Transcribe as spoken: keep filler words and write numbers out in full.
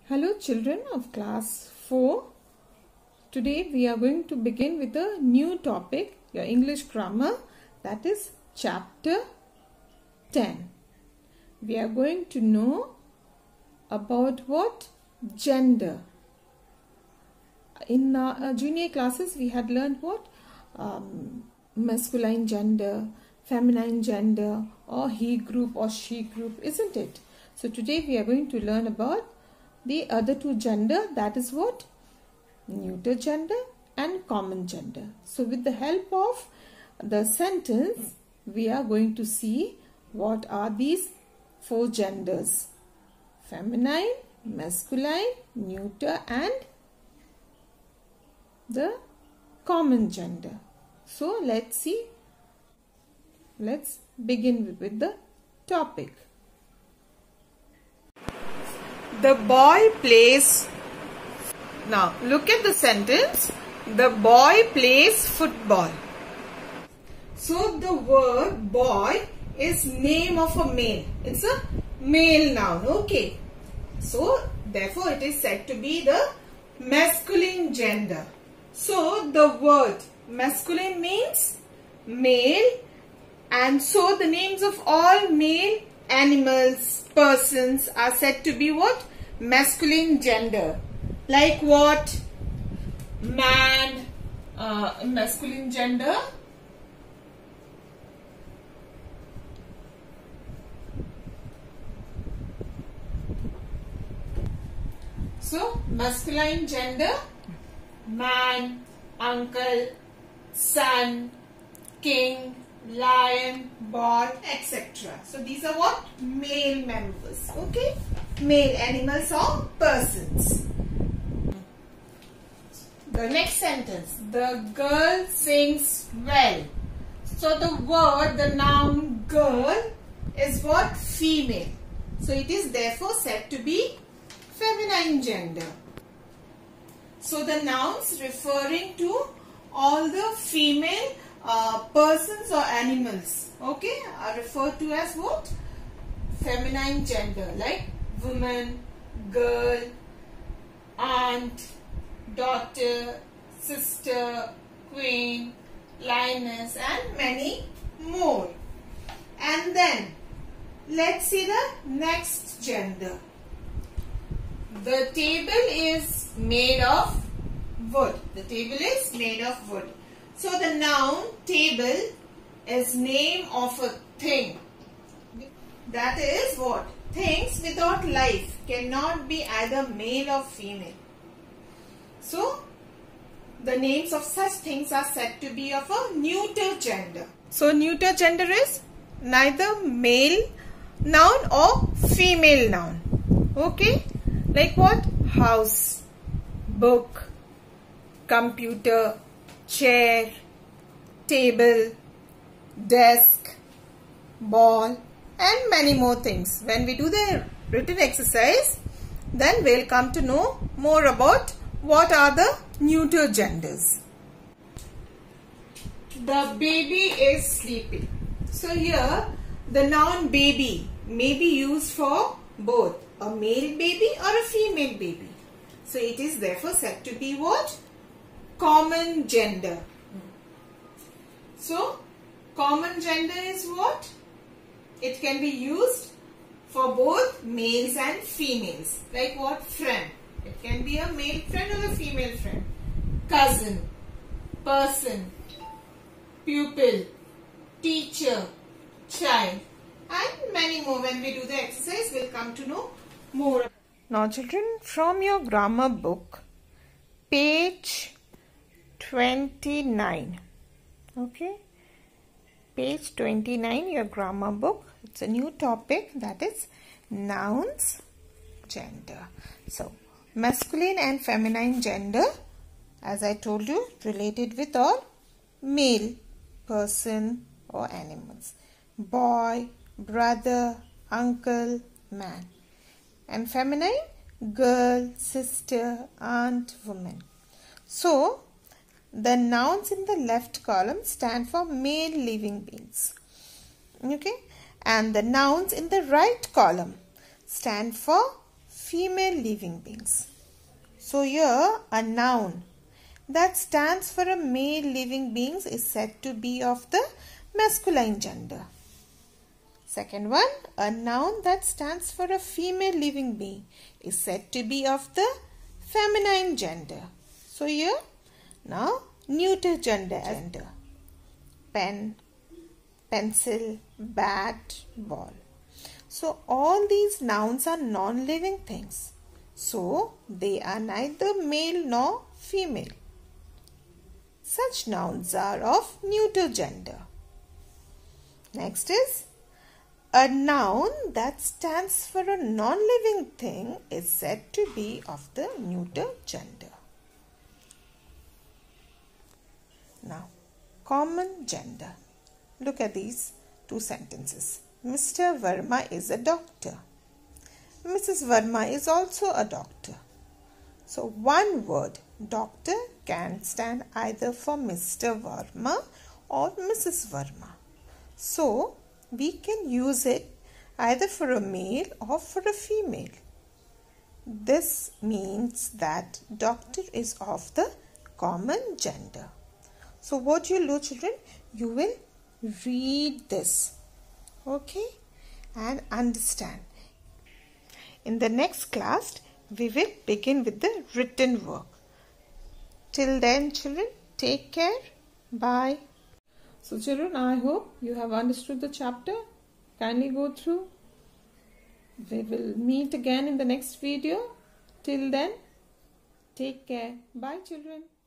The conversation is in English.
Hello children of class four. Today we are going to begin with a new topic, your English grammar, that is chapter ten. We are going to know about what? Gender. In our junior classes we had learned what? Um, masculine gender, feminine gender, or he group or she group, isn't it? So today we are going to learn about the other two gender, that is what? Neuter gender and common gender. So with the help of the sentence, we are going to see what are these four genders: feminine, masculine, neuter and the common gender. So let's see. Let's begin with the topic. The boy plays. Now look at the sentence. The boy plays football. So the word boy is name of a male. It's a male noun. Okay. So therefore it is said to be the masculine gender. So the word masculine means male, and so the names of all male animals, persons are said to be what? Masculine gender. Like what? Man, uh, masculine gender. So masculine gender, man, uncle, son, king, lion, boy, et cetera. So these are what? Male members. Okay? Male animals or persons. The next sentence. The girl sings well. So the word, the noun girl is what? Female. So it is therefore said to be feminine gender. So the nouns referring to all the female uh, persons or animals, okay, are referred to as what? Feminine gender, like woman, girl, aunt, daughter, sister, queen, lioness and many more. And then let's see the next gender. The table is made of wood. The table is made of wood. So the noun table is name of a thing. That is what? Things without life, cannot be either male or female. So the names of such things are said to be of a neuter gender. So neuter gender is neither male noun or female noun. Okay? Like what? House, book, computer, chair, table, desk, ball and many more things. When we do the written exercise, then we'll come to know more about what are the neuter genders. The baby is sleeping. So here the noun baby may be used for both a male baby or a female baby. So it is therefore said to be what? Common gender. So common gender is what? It can be used for both males and females. Like what? Friend. It can be a male friend or a female friend. Cousin, person, pupil, teacher, child and many more. When we do the exercise, we'll come to know more. Now children, from your grammar book, page twenty-nine. Okay. Page twenty-nine, your grammar book. It's a new topic, that is nouns, gender. So masculine and feminine gender, as I told you, related with all male, person or animals. Boy, brother, uncle, man. And feminine, girl, sister, aunt, woman. So the nouns in the left column stand for male living beings. Okay. And the nouns in the right column stand for female living beings. So here a noun that stands for a male living beings is said to be of the masculine gender. Second one, a noun that stands for a female living being is said to be of the feminine gender. So here now neuter gender. gender. Pen, pencil, bat, ball. So all these nouns are non-living things. So they are neither male nor female. Such nouns are of neuter gender. Next is a noun that stands for a non-living thing is said to be of the neuter gender. Now, common gender. Look at these two sentences. Mister Verma is a doctor. Missus Verma is also a doctor. So one word, doctor, can stand either for Mister Verma or Missus Verma. So we can use it either for a male or for a female. This means that doctor is of the common gender. So what you do, children, you will read this, okay, and understand. In the next class, we will begin with the written work. Till then, children, take care. Bye. So children, I hope you have understood the chapter. Kindly go through. We will meet again in the next video. Till then, take care. Bye children.